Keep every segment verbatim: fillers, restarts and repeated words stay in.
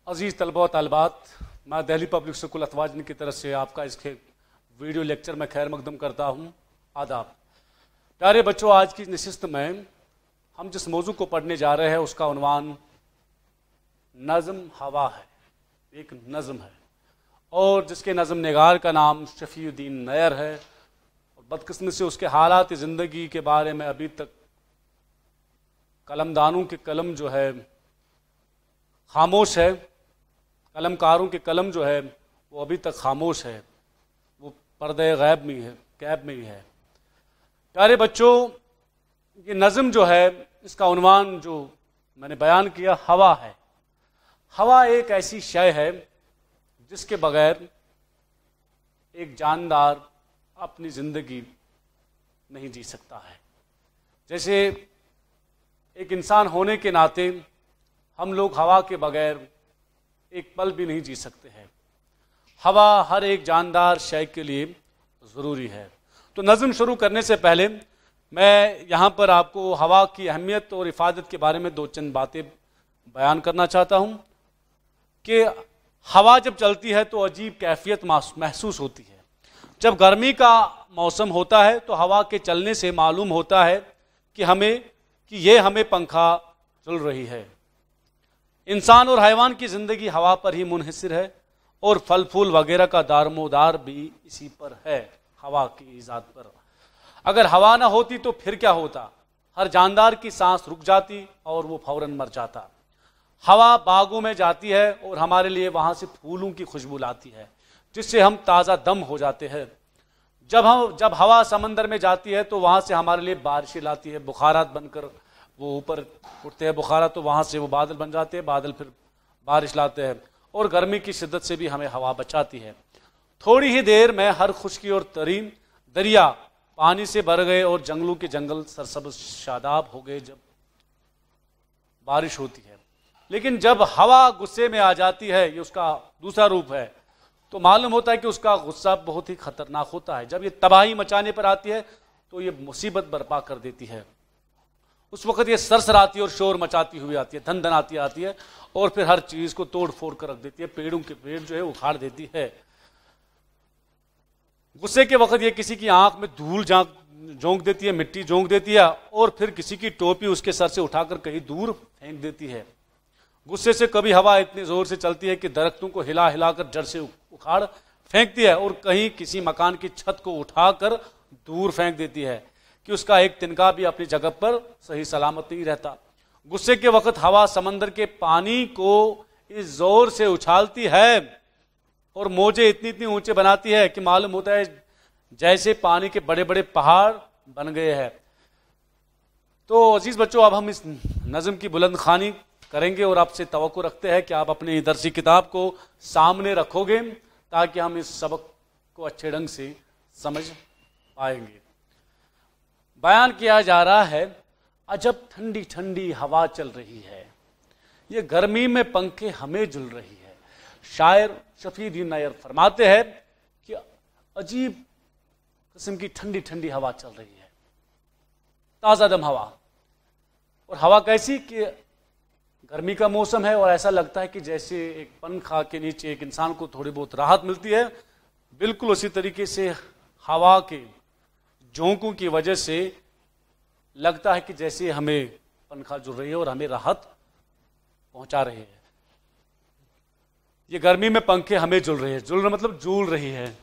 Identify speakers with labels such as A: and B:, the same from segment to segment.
A: अजीज़ तलबा व तालिबात, मैं दिल्ली पब्लिक स्कूल अथवाजनी की तरफ से आपका इसके वीडियो लेक्चर में खैर मकदम करता हूँ। आदाब। प्यारे बच्चों, आज की नशिस्त में हम जिस मौजू को पढ़ने जा रहे हैं उसका उन्वान नज़्म हवा है। एक नज़्म है और जिसके नज़्म निगार का नाम शफीउद्दीन नैयर है। और बदकिस्मती से उसके हालात ज़िंदगी के बारे में अभी तक कलमदानों के कलम जो है खामोश है, कलमकारों के कलम जो है वो अभी तक खामोश है, वो पर्दे गैब में है, गैब में ही है। प्यारे बच्चों, ये नज़्म जो है इसका उन्वान जो मैंने बयान किया हवा है। हवा एक ऐसी शय है जिसके बगैर एक जानदार अपनी ज़िंदगी नहीं जी सकता है। जैसे एक इंसान होने के नाते हम लोग हवा के बगैर एक पल भी नहीं जी सकते हैं। हवा हर एक जानदार शय के लिए ज़रूरी है। तो नज़्म शुरू करने से पहले मैं यहाँ पर आपको हवा की अहमियत और इफ़ादत के बारे में दो चंद बातें बयान करना चाहता हूँ कि हवा जब चलती है तो अजीब कैफियत महसूस होती है। जब गर्मी का मौसम होता है तो हवा के चलने से मालूम होता है कि हमें कि ये हमें पंखा चल रही है। इंसान और हैवान की ज़िंदगी हवा पर ही मुनहसिर है और फल फूल वगैरह का दारमोदार भी इसी पर है, हवा की ईजाद पर। अगर हवा ना होती तो फिर क्या होता? हर जानदार की सांस रुक जाती और वो फौरन मर जाता। हवा बागों में जाती है और हमारे लिए वहाँ से फूलों की खुशबू लाती है जिससे हम ताज़ा दम हो जाते हैं। जब हम जब हवा समंदर में जाती है तो वहाँ से हमारे लिए बारिशें लाती है, बुखारात बनकर वो ऊपर उठते हैं बुखारात, तो वहाँ से वो बादल बन जाते हैं, बादल फिर बारिश लाते हैं और गर्मी की शिद्दत से भी हमें हवा बचाती है। थोड़ी ही देर में हर खुश्की और तरीन दरिया पानी से भर गए और जंगलों के जंगल सरसब्ज़ शादाब हो गए जब बारिश होती है। लेकिन जब हवा गुस्से में आ जाती है, ये उसका दूसरा रूप है, तो मालूम होता है कि उसका गुस्सा बहुत ही खतरनाक होता है। जब ये तबाही मचाने पर आती है तो ये मुसीबत बर्पा कर देती है। उस वक्त ये सरसराती और शोर मचाती हुई आती है, धन धनाती आती है और फिर हर चीज को तोड़ फोड़ कर रख देती है, पेड़ों के पेड़ जो है उखाड़ देती है। गुस्से के वक्त ये किसी की आंख में धूल झोंक देती है, मिट्टी झोंक देती है और फिर किसी की टोपी उसके सर से उठाकर कहीं दूर फेंक देती है। गुस्से से कभी हवा इतनी जोर से चलती है कि दरख्तों को हिला हिलाकर जड़ से उखाड़ फेंकती है और कहीं किसी मकान की छत को उठाकर दूर फेंक देती है कि उसका एक तिनका भी अपनी जगह पर सही सलामत नहीं रहता। गुस्से के वक्त हवा समंदर के पानी को इस जोर से उछालती है और मौजें इतनी इतनी ऊंचे बनाती है कि मालूम होता है जैसे पानी के बड़े बड़े पहाड़ बन गए हैं। तो अजीज बच्चों, अब हम इस नज़्म की बुलंदखानी करेंगे और आपसे तवक्को रखते हैं कि आप अपनी दरसी किताब को सामने रखोगे ताकि हम इस सबक को अच्छे ढंग से समझ पाएंगे। बयान किया जा रहा है, अजब ठंडी ठंडी हवा चल रही है, ये गर्मी में पंखे हमें झुल रही है। शायर शफीउद्दीन नैयर फरमाते हैं कि अजीब किस्म की ठंडी ठंडी हवा चल रही है, ताज़ा दम हवा। और हवा कैसी कि गर्मी का मौसम है और ऐसा लगता है कि जैसे एक पंखा के नीचे एक इंसान को थोड़ी बहुत राहत मिलती है, बिल्कुल उसी तरीके से हवा के झोंकों की वजह से लगता है कि जैसे हमें पंखा झुल रही है और हमें राहत पहुंचा रही है। ये गर्मी में पंखे हमें झुल रहे हैं, झुल मतलब झूल रही है।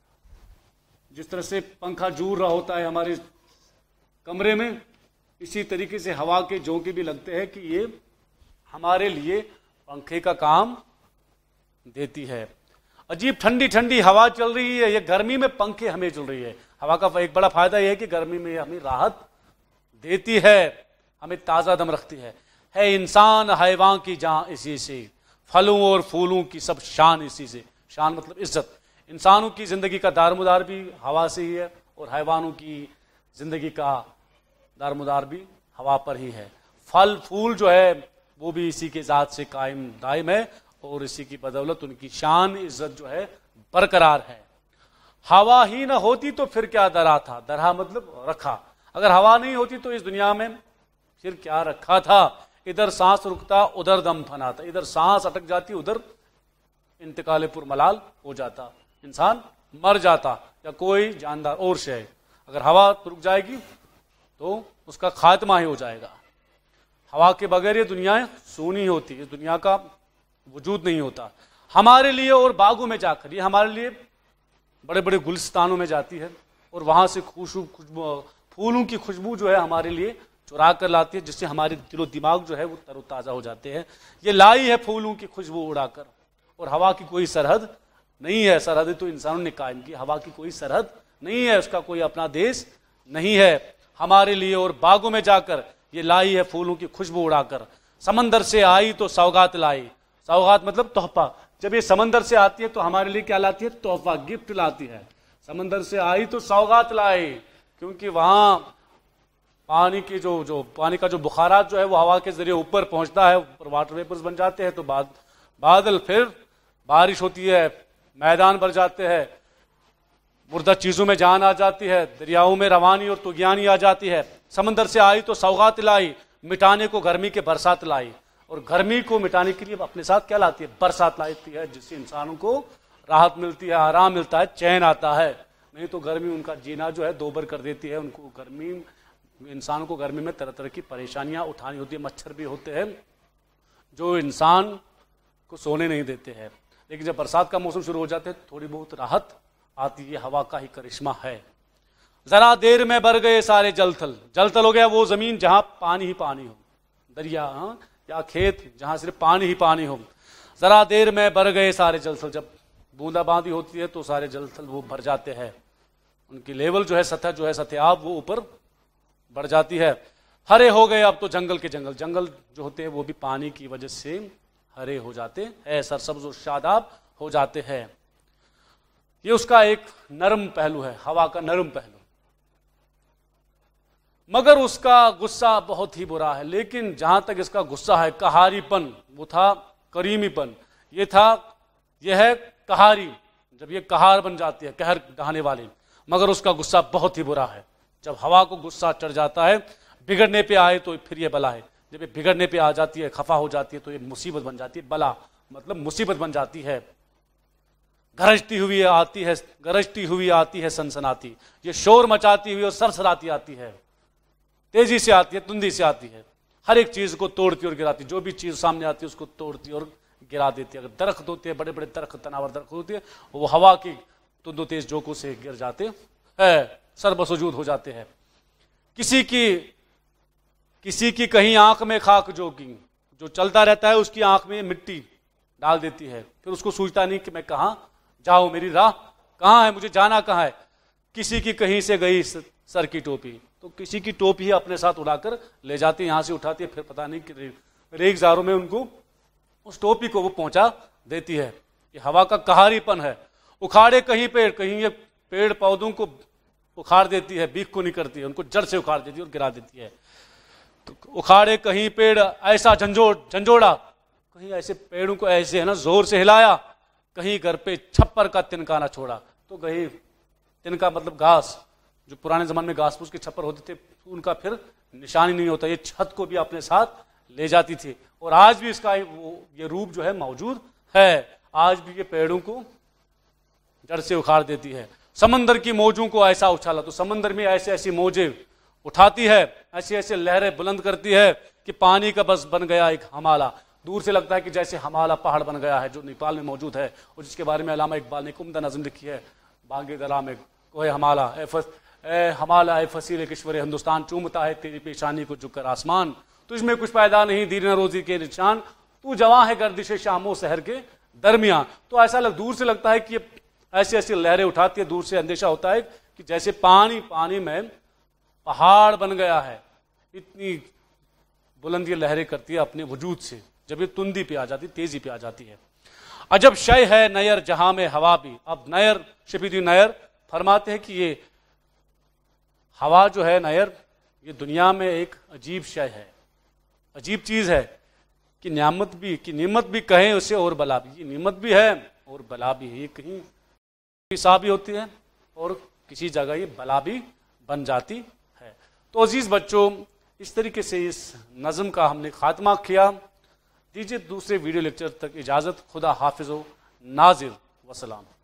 A: जिस तरह से पंखा झूल रहा होता है हमारे कमरे में, इसी तरीके से हवा के झोंके भी लगते हैं कि ये हमारे लिए पंखे का काम देती है। अजीब ठंडी ठंडी हवा चल रही है, ये गर्मी में पंखे हमें झुल रही है। हवा का एक बड़ा फायदा यह है कि गर्मी में हमें राहत देती है, हमें ताज़ा दम रखती है। है इंसान हैवान की जान इसी से, फलों और फूलों की सब शान इसी से। शान मतलब इज्जत। इंसानों की ज़िंदगी का दारमुदार भी हवा से ही है और हैवानों की ज़िंदगी का दारमुदार भी हवा पर ही है। फल फूल जो है वो भी इसी के ज़ात से कायम दायम है और इसी की बदौलत उनकी शान इज्जत जो है बरकरार है। हवा ही ना होती तो फिर क्या दरा था? दरा मतलब रखा। अगर हवा नहीं होती तो इस दुनिया में फिर क्या रखा था? इधर सांस रुकता उधर दम फनाता, इधर सांस अटक जाती उधर इंतकाल पुरमलाल हो जाता, इंसान मर जाता या कोई जानदार और शय। अगर हवा रुक जाएगी तो उसका खात्मा ही हो जाएगा। हवा के बगैर ये दुनिया सूनी होती है, दुनिया का वजूद नहीं होता। हमारे लिए और बागों में जाकर, ये हमारे लिए बड़े बड़े गुलिस्तानों में जाती है और वहां से खुशबू खुशबू फूलों की खुशबू जो है हमारे लिए चुरा कर लाती है, जिससे हमारे दिलो दिमाग जो है वो तरोताजा हो जाते हैं। ये लाई है फूलों की खुशबू उड़ाकर। और हवा की कोई सरहद नहीं है, सरहद तो इंसानों ने कायम की, हवा की कोई सरहद नहीं है, उसका कोई अपना देश नहीं है। हमारे लिए और बागों में जाकर ये लाई है फूलों की खुशबू उड़ाकर। समंदर से आई तो सौगात लाई, सौगात मतलब तोहफा। जब ये समंदर से आती है तो हमारे लिए क्या लाती है? तोहफा, गिफ्ट लाती है। समंदर से आई तो सौगात लाई, क्योंकि वहां पानी की जो जो पानी का जो बुखारात जो है वो हवा के जरिए ऊपर पहुंचता है, ऊपर वाटर वेपर्स बन जाते हैं, तो बाद बादल, फिर बारिश होती है, मैदान भर जाते हैं, मुर्दा चीजों में जान आ जाती है, दरियाओं में रवानी और तुगियानी आ जाती है। समंदर से आई तो सौगात लाई, मिटाने को गर्मी के बरसात लाई। और गर्मी को मिटाने के लिए अपने साथ क्या लाती है? बरसात लाती है, जिससे इंसानों को राहत मिलती है, आराम मिलता है, चैन आता है। नहीं तो गर्मी उनका जीना जो है दोबर कर देती है। उनको गर्मी, इंसान को गर्मी में तरह तरह की परेशानियां उठानी होती है। मच्छर भी होते हैं जो इंसान को सोने नहीं देते हैं। लेकिन जब बरसात का मौसम शुरू हो जाते हैं थोड़ी बहुत राहत आती है। हवा का ही करिश्मा है। जरा देर में भर गए सारे जलथल। जलथल हो गया वो जमीन जहां पानी ही पानी हो, दरिया हाँ, या खेत जहां सिर्फ पानी ही पानी हो। जरा देर में भर गए सारे जलथल। जब बूंदाबांदी होती है तो सारे जलथल वो भर जाते हैं, उनकी लेवल जो है, सतह जो है, सतह वो ऊपर बढ़ जाती है। हरे हो गए अब तो जंगल के जंगल। जंगल जो होते हैं वो भी पानी की वजह से हरे हो जाते हैं, सरसब्ज और शादाब हो जाते हैं। ये उसका एक नरम पहलू है, हवा का नरम पहलू। मगर उसका गुस्सा बहुत ही बुरा है। लेकिन जहां तक इसका गुस्सा है, कहारीपन, वो था करीमीपन, ये था, यह है कहारी। जब ये कहार बन जाती है, कहर ढाने वाली। मगर उसका गुस्सा बहुत ही बुरा है। जब हवा को गुस्सा चढ़ जाता है, बिगड़ने पे आए तो फिर ये बला है। जब ये बिगड़ने पे आ जाती है, खफा हो जाती है, तो ये मुसीबत बन जाती है। बला मतलब मुसीबत बन जाती है। गरजती हुई आती है, गरजती हुई आती है सनसनाती। ये शोर मचाती हुई और सरसराती आती है, तेजी से आती है, तुंदी से आती है। हर एक चीज को तोड़ती और गिराती। जो भी चीज सामने आती है उसको तोड़ती और गिरा देती है। अगर दरख्त होते हैं, बड़े बड़े दरख्त, तनावर दरख्त होते हैं, वो हवा की तुंदो तेज झोंकों से गिर जाते हैं, सर्वसुजूद हो जाते हैं। किसी की किसी की कहीं आंख में खाक जोगी, जो चलता रहता है उसकी आंख में मिट्टी डाल देती है, फिर उसको सूझता नहीं कि मैं कहां जाऊं, मेरी राह कहां है, मुझे जाना कहां है। किसी की कहीं से गई सर की टोपी, तो किसी की टोपी ही अपने साथ उड़ाकर ले जाती है, यहां से उठाती है, फिर पता नहीं कि रेगिस्तानों में उनको उस टोपी को वो पहुंचा देती है। ये हवा का कहारीपन है। उखाड़े कहीं पेड़, कहीं ये पेड़ पौधों को उखाड़ देती है, बीख को नहीं करती है, उनको जड़ से उखाड़ देती है और गिरा देती है। तो उखाड़े कहीं पेड़ ऐसा झंझोड़ झंझोड़ा, कहीं ऐसे पेड़ों को ऐसे है ना जोर से हिलाया, कहीं घर पे छप्पर का तिनका ना छोड़ा। तो कहीं तिनका मतलब घास, जो पुराने जमाने में घास फूस के छप्पर होते थे, उनका फिर निशानी नहीं होता। ये छत को भी अपने साथ ले जाती थी। और आज भी इसका वो ये रूप जो है मौजूद है। आज भी ये पेड़ों को जड़ से उखाड़ देती है। समंदर की मौजों को ऐसा उछाला, तो समंदर में ऐसे ऐसी मौजें उठाती है, ऐसी ऐसी लहरें बुलंद करती है कि पानी का बस बन गया एक हमाला। दूर से लगता है कि जैसे हमाला पहाड़ बन गया है, जो नेपाल में मौजूद है, और जिसके बारे में अल्लामा इकबाल ने उम्दा नज़्म लिखी है, बांगे दरा में कोहे हमाला ए फस ए हमाला ए फसील किश्वर हिंदुस्तान, चूमता है तेरी पेशानी को झुककर आसमान, तुझमें कुछ पैदा नहीं दीन रोजी के निशान, तू जवां है गर्दिश शामो शहर के दरमियान। तो ऐसा लग, दूर से लगता है कि ऐसी ऐसी लहरें उठाती है, दूर से अंदेशा होता है कि जैसे पानी पानी में पहाड़ बन गया है। इतनी बुलंद ये लहरें करती है अपने वजूद से, जब ये तुंदी पे आ जाती, तेजी पे आ जाती है। अजब शय है नयर जहां में हवा भी। अब नयर शफीउद्दीन नयर फरमाते हैं कि ये हवा जो है नयर, ये दुनिया में एक अजीब शय है, अजीब चीज है कि नियामत भी कि नियमत भी कहें उसे और बला भी। ये नियमत भी है और बला भी है। ये कहीं सा भी होती है और किसी जगह ये बला भी बन जाती है। तो अजीज बच्चों, इस तरीके से इस नज़म का हमने खात्मा किया। दीजिए दूसरे वीडियो लेक्चर तक इजाज़त। खुदा हाफिज़ो नाजिर वसलाम।